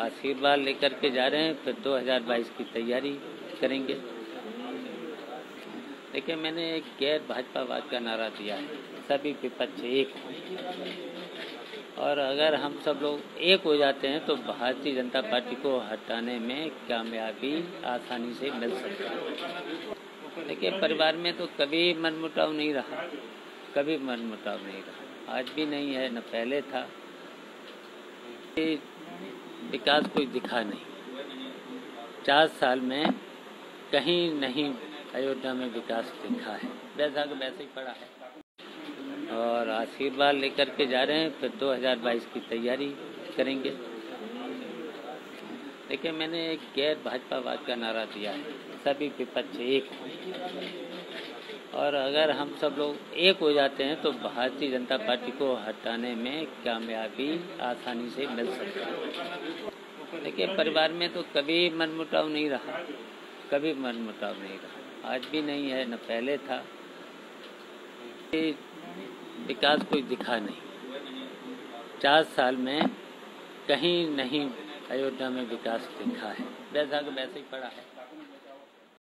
आशीर्वाद लेकर के जा रहे हैं, फिर 2022 की तैयारी करेंगे। देखिए, मैंने एक गैर भाजपावाद का नारा दिया है, सभी विपक्ष एक हो। और अगर हम सब लोग एक हो जाते हैं तो भारतीय जनता पार्टी को हटाने में कामयाबी आसानी से मिल सकती है। देखिए, परिवार में तो कभी मनमुटाव नहीं रहा, कभी मनमुटाव नहीं रहा, आज भी नहीं है, न पहले था। विकास कोई दिखा नहीं, 4 साल में कहीं नहीं अयोध्या में विकास दिखा है, वैसा का वैसे ही पड़ा है। और आशीर्वाद लेकर के जा रहे हैं, फिर 2022 की तैयारी करेंगे। देखिए, मैंने एक गैर भाजपावाद का नारा दिया है, सभी विपक्ष एक हो। और अगर हम सब लोग एक हो जाते हैं तो भारतीय जनता पार्टी को हटाने में कामयाबी आसानी से मिल सकती है। देखिए, परिवार में तो कभी मनमुटाव नहीं रहा, कभी मनमुटाव नहीं रहा, आज भी नहीं है, न पहले था। विकास कोई दिखा नहीं, 4 साल में कहीं नहीं अयोध्या में विकास दिखा है, वैसा का वैसे ही पड़ा है।